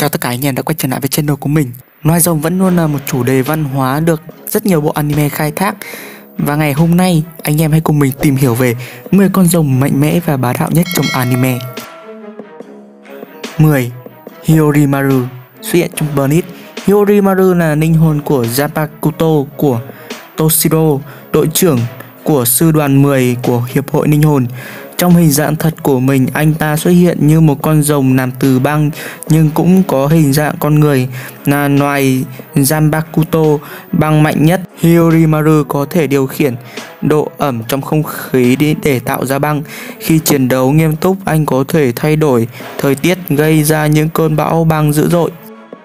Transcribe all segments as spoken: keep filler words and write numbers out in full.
Chào tất cả anh em đã quay trở lại với channel của mình. Loài rồng vẫn luôn là một chủ đề văn hóa được rất nhiều bộ anime khai thác. Và ngày hôm nay, anh em hãy cùng mình tìm hiểu về mười con rồng mạnh mẽ và bá đạo nhất trong anime. mười. Hyorimaru xuất hiện trong Burnish. Hyorimaru là linh hồn của Zanpakuto của Toshiro, đội trưởng của sư đoàn mười của Hiệp hội Linh hồn. Trong hình dạng thật của mình, anh ta xuất hiện như một con rồng làm từ băng nhưng cũng có hình dạng con người, là loài Zanpakuto băng mạnh nhất. Hyorimaru có thể điều khiển độ ẩm trong không khí để tạo ra băng. Khi chiến đấu nghiêm túc, anh có thể thay đổi thời tiết, gây ra những cơn bão băng dữ dội.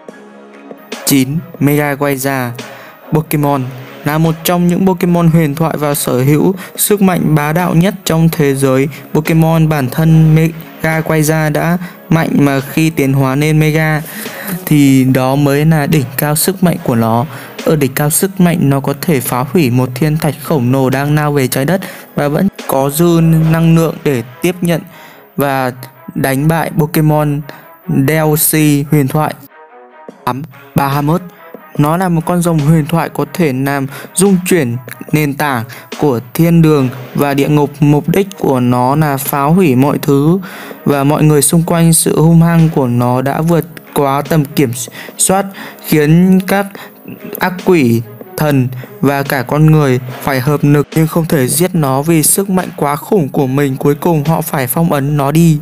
chín. Megaguayza Pokemon là một trong những Pokemon huyền thoại và sở hữu sức mạnh bá đạo nhất trong thế giới Pokemon. Bản thân Megaguayza đã mạnh, mà khi tiến hóa lên Mega thì đó mới là đỉnh cao sức mạnh của nó. Ở đỉnh cao sức mạnh, nó có thể phá hủy một thiên thạch khổng lồ đang lao về trái đất và vẫn có dư năng lượng để tiếp nhận và đánh bại Pokemon Delcy huyền thoại. tám. Bahamut. Nó là một con rồng huyền thoại có thể làm rung chuyển nền tảng của thiên đường và địa ngục. Mục đích của nó là phá hủy mọi thứ và mọi người xung quanh. Sự hung hăng của nó đã vượt quá tầm kiểm soát, khiến các ác quỷ, thần và cả con người phải hợp lực nhưng không thể giết nó vì sức mạnh quá khủng của mình. Cuối cùng họ phải phong ấn nó đi.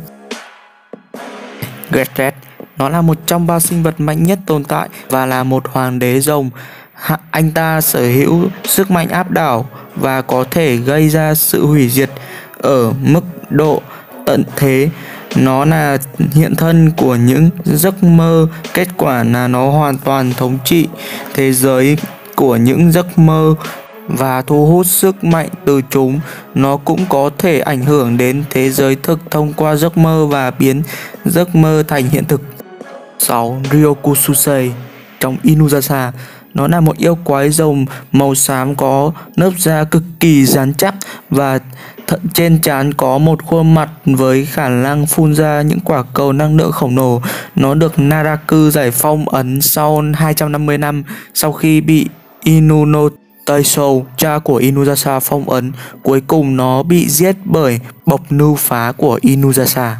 Gertrude. Nó là một trong ba sinh vật mạnh nhất tồn tại và là một hoàng đế rồng. Anh ta sở hữu sức mạnh áp đảo và có thể gây ra sự hủy diệt ở mức độ tận thế. Nó là hiện thân của những giấc mơ, kết quả là nó hoàn toàn thống trị thế giới của những giấc mơ và thu hút sức mạnh từ chúng. Nó cũng có thể ảnh hưởng đến thế giới thực thông qua giấc mơ và biến giấc mơ thành hiện thực. sáu. Ryokususei trong Inuyasha. Nó là một yêu quái rồng màu xám có lớp da cực kỳ rắn chắc và trên trán có một khuôn mặt với khả năng phun ra những quả cầu năng lượng khổng lồ. Nó được Naraku giải phong ấn sau hai trăm năm mươi năm sau khi bị Inu no Taisho, cha của Inuyasha, phong ấn. Cuối cùng nó bị giết bởi bộc lưu phá của Inuyasha.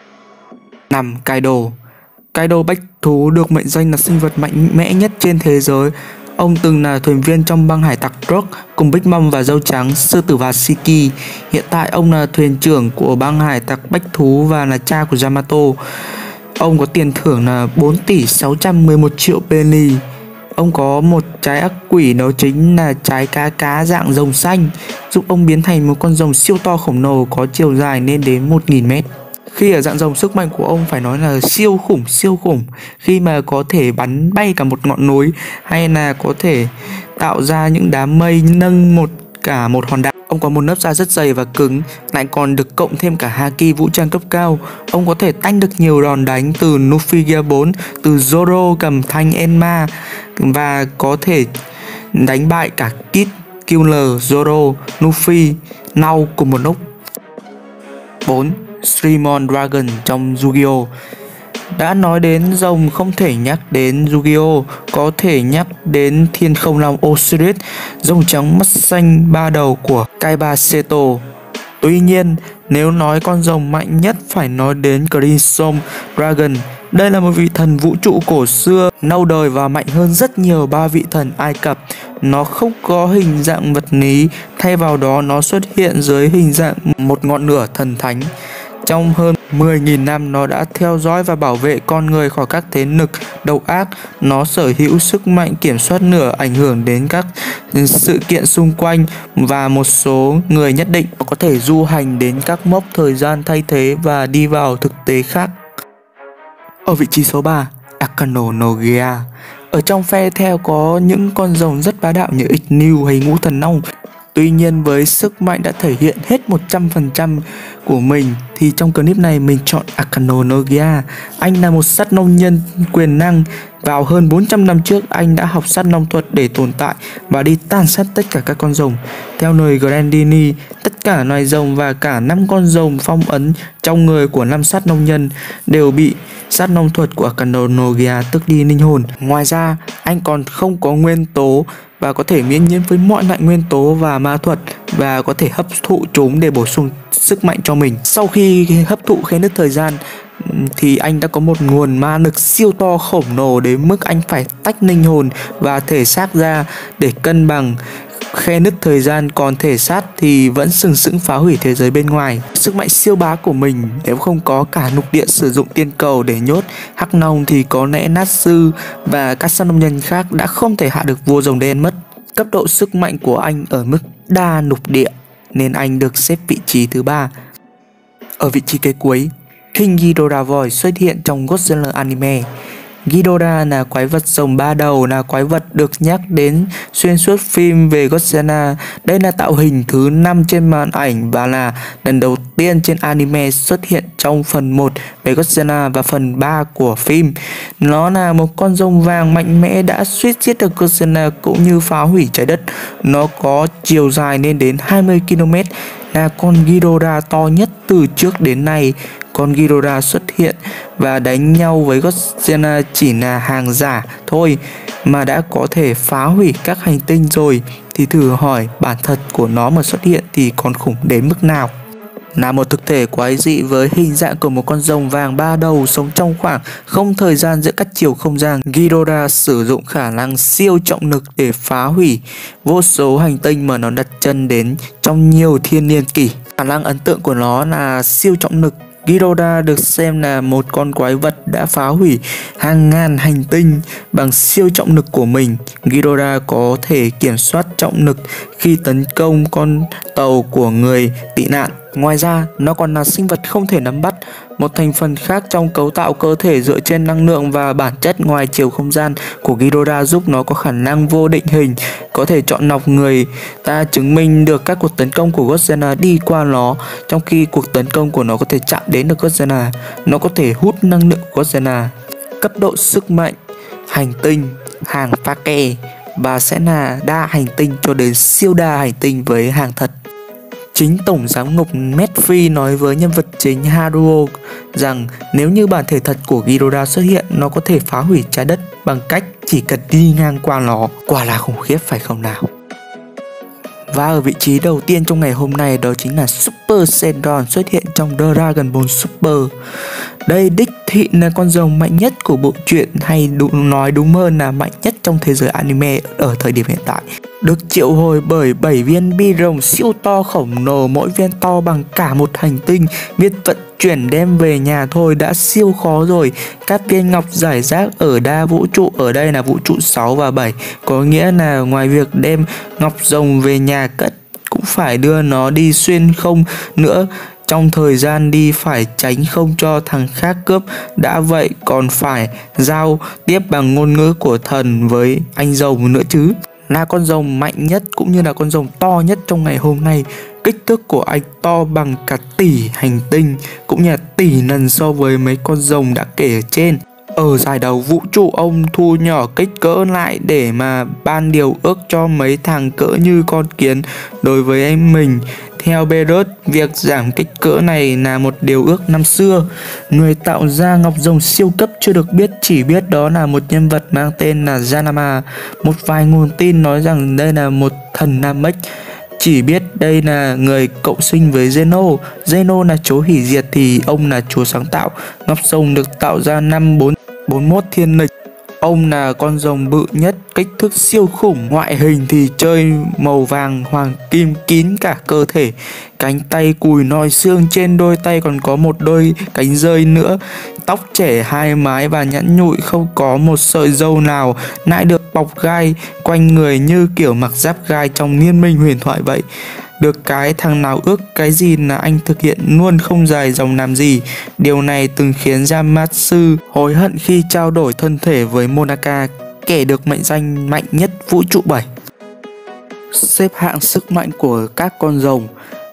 năm. Kaido. Kaido bách thú được mệnh danh là sinh vật mạnh mẽ nhất trên thế giới. Ông từng là thuyền viên trong băng hải tặc Rock cùng Big Mom và Dâu Trắng, Sư Tử và Shiki. Hiện tại ông là thuyền trưởng của băng hải tặc bách thú và là cha của Yamato. Ông có tiền thưởng là bốn tỷ sáu trăm mười một triệu penny. Ông có một trái ác quỷ, đó chính là trái cá cá dạng rồng xanh, giúp ông biến thành một con rồng siêu to khổng lồ có chiều dài lên đến một nghìn mét. Khi ở dạng rồng, sức mạnh của ông phải nói là siêu khủng siêu khủng khi mà có thể bắn bay cả một ngọn núi, hay là có thể tạo ra những đám mây nâng một cả một hòn đảo. Ông có một lớp da rất dày và cứng, lại còn được cộng thêm cả haki vũ trang cấp cao. Ông có thể tanh được nhiều đòn đánh từ Luffy Gear bốn, từ Zoro cầm thanh Enma, và có thể đánh bại cả Kid, Killer, Zoro, Luffy, Now cùng một lúc. bốn. Streamon Dragon trong Yu-Gi-Oh. Đã nói đến rồng không thể nhắc đến Yu-Gi-Oh, có thể nhắc đến thiên không long Osiris, rồng trắng mắt xanh ba đầu của Kaiba Seto. Tuy nhiên, nếu nói con rồng mạnh nhất phải nói đến Crimson Dragon. Đây là một vị thần vũ trụ cổ xưa, lâu đời và mạnh hơn rất nhiều ba vị thần Ai Cập. Nó không có hình dạng vật lý, thay vào đó nó xuất hiện dưới hình dạng một ngọn lửa thần thánh. Trong hơn mười nghìn năm, nó đã theo dõi và bảo vệ con người khỏi các thế lực độc ác. Nó sở hữu sức mạnh kiểm soát lửa, ảnh hưởng đến các sự kiện xung quanh và một số người nhất định. Nó có thể du hành đến các mốc thời gian thay thế và đi vào thực tế khác. Ở vị trí số ba, Akano no Gia. Ở trong phe theo có những con rồng rất bá đạo như Ixnu hay Ngũ Thần Long. Tuy nhiên với sức mạnh đã thể hiện hết một trăm phần trăm của mình thì trong clip này mình chọn Akano Nogia. Anh là một sát nông nhân quyền năng. Vào hơn bốn trăm năm trước, anh đã học sát nông thuật để tồn tại và đi tàn sát tất cả các con rồng. Theo lời Grandini, tất cả loài rồng và cả năm con rồng phong ấn trong người của năm sát nông nhân đều bị sát nông thuật của Akano Nogia tước đi linh hồn. Ngoài ra, anh còn không có nguyên tố và có thể miễn nhiễm với mọi loại nguyên tố và ma thuật và có thể hấp thụ chúng để bổ sung sức mạnh cho mình. Sau khi hấp thụ khe nứt thời gian thì anh đã có một nguồn ma lực siêu to khổng lồ đến mức anh phải tách linh hồn và thể xác ra để cân bằng khe nứt thời gian, còn thể xác thì vẫn sừng sững phá hủy thế giới bên ngoài. Sức mạnh siêu bá của mình, nếu không có cả lục địa sử dụng tiên cầu để nhốt Hắc Long thì có lẽ Natsu và các sát nông nhân khác đã không thể hạ được vua rồng đen mất. Cấp độ sức mạnh của anh ở mức đa lục địa nên anh được xếp vị trí thứ ba. Ở vị trí kế cuối, King Ghidorah Void xuất hiện trong Godzilla anime. Ghidorah là quái vật rồng ba đầu, là quái vật được nhắc đến xuyên suốt phim về Godzilla. Đây là tạo hình thứ năm trên màn ảnh và là lần đầu tiên trên anime xuất hiện trong phần một về Godzilla và phần ba của phim. Nó là một con rồng vàng mạnh mẽ đã suýt giết được Godzilla cũng như phá hủy trái đất. Nó có chiều dài lên đến hai mươi ki lô mét, là con Ghidorah to nhất từ trước đến nay. Con Ghidorah xuất hiện và đánh nhau với Godzilla chỉ là hàng giả thôi mà đã có thể phá hủy các hành tinh rồi, thì thử hỏi bản thật của nó mà xuất hiện thì còn khủng đến mức nào. Là một thực thể quái dị với hình dạng của một con rồng vàng ba đầu sống trong khoảng không thời gian giữa các chiều không gian, Ghidorah sử dụng khả năng siêu trọng lực để phá hủy vô số hành tinh mà nó đặt chân đến trong nhiều thiên niên kỷ. Khả năng ấn tượng của nó là siêu trọng lực. Ghidorah được xem là một con quái vật đã phá hủy hàng ngàn hành tinh bằng siêu trọng lực của mình. Ghidorah có thể kiểm soát trọng lực khi tấn công con tàu của người tị nạn. Ngoài ra, nó còn là sinh vật không thể nắm bắt, một thành phần khác trong cấu tạo cơ thể dựa trên năng lượng và bản chất ngoài chiều không gian của Ghidorah giúp nó có khả năng vô định hình, có thể chọn lọc người ta, chứng minh được các cuộc tấn công của Godzilla đi qua nó, trong khi cuộc tấn công của nó có thể chạm đến được Godzilla. Nó có thể hút năng lượng của Godzilla. Cấp độ sức mạnh, hành tinh, hàng pha kè và sẽ là đa hành tinh cho đến siêu đa hành tinh với hàng thật. Chính Tổng Giám ngục Medfree nói với nhân vật chính Haruo rằng nếu như bản thể thật của Ghidorah xuất hiện, nó có thể phá hủy trái đất bằng cách chỉ cần đi ngang qua nó. Quả là khủng khiếp phải không nào? Và ở vị trí đầu tiên trong ngày hôm nay đó chính là Super Senton xuất hiện trong Dragon Ball Super. Đây đích thị là con rồng mạnh nhất của bộ truyện, hay đúng, nói đúng hơn là mạnh nhất trong thế giới anime ở thời điểm hiện tại. Được triệu hồi bởi bảy viên bi rồng siêu to khổng lồ, mỗi viên to bằng cả một hành tinh. Việc vận chuyển đem về nhà thôi đã siêu khó rồi. Các viên ngọc giải rác ở đa vũ trụ, ở đây là vũ trụ sáu và bảy, có nghĩa là ngoài việc đem ngọc rồng về nhà cất, cũng phải đưa nó đi xuyên không nữa. Trong thời gian đi phải tránh không cho thằng khác cướp, đã vậy còn phải giao tiếp bằng ngôn ngữ của thần với anh rồng nữa chứ. Là con rồng mạnh nhất cũng như là con rồng to nhất trong ngày hôm nay. Kích thước của anh to bằng cả tỷ hành tinh, cũng như là tỷ lần so với mấy con rồng đã kể ở trên. Ở giải đầu vũ trụ, ông thu nhỏ kích cỡ lại để mà ban điều ước cho mấy thằng cỡ như con kiến đối với em mình. Theo Beerus, việc giảm kích cỡ này là một điều ước năm xưa. Người tạo ra ngọc rồng siêu cấp chưa được biết, chỉ biết đó là một nhân vật mang tên là Janama. Một vài nguồn tin nói rằng đây là một thần Namek. Chỉ biết đây là người cộng sinh với Zeno. Zeno là chúa hủy diệt thì ông là chúa sáng tạo. Ngọc rồng được tạo ra năm bốn mươi mốt thiên lịch. Ông là con rồng bự nhất, kích thước siêu khủng, ngoại hình thì chơi màu vàng hoàng kim kín cả cơ thể, cánh tay cùi noi xương, trên đôi tay còn có một đôi cánh rơi nữa, tóc trẻ hai mái và nhẵn nhụi, không có một sợi râu nào, lại được bọc gai quanh người như kiểu mặc giáp gai trong Liên minh huyền thoại vậy. Được cái thằng nào ước cái gì là anh thực hiện luôn, không dài dòng làm gì. Điều này từng khiến Yamatsu hối hận khi trao đổi thân thể với Monaka, kẻ được mệnh danh mạnh nhất vũ trụ bảy. Xếp hạng sức mạnh của các con rồng.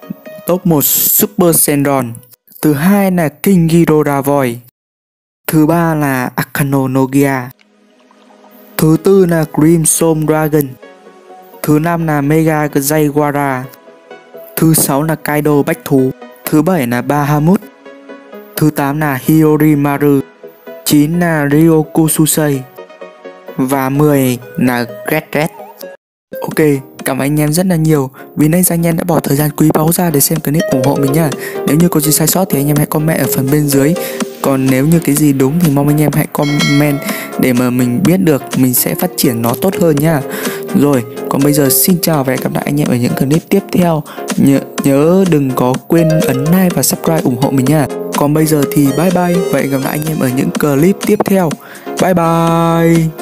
Top một Super Senron. Thứ hai là King Ghidorah Void. Thứ ba là Akano no Gia. Thứ tư là Crimson Dragon. Thứ năm là Mega Jaguara. Thứ sáu là Kaido Bách Thú. Thứ bảy là Bahamut. Thứ tám là Hyorimaru. Chín là Ryokususei. Và mười là Red Red. Ok, cảm ơn anh em rất là nhiều vì nãy giờ anh em đã bỏ thời gian quý báu ra để xem clip ủng hộ mình nhá. Nếu như có gì sai sót thì anh em hãy comment ở phần bên dưới. Còn nếu như cái gì đúng thì mong anh em hãy comment để mà mình biết được, mình sẽ phát triển nó tốt hơn nhá. Rồi, còn bây giờ xin chào và hẹn gặp lại anh em ở những clip tiếp theo. Nhớ, nhớ đừng có quên ấn like và subscribe ủng hộ mình nha. Còn bây giờ thì bye bye và hẹn gặp lại anh em ở những clip tiếp theo. Bye bye.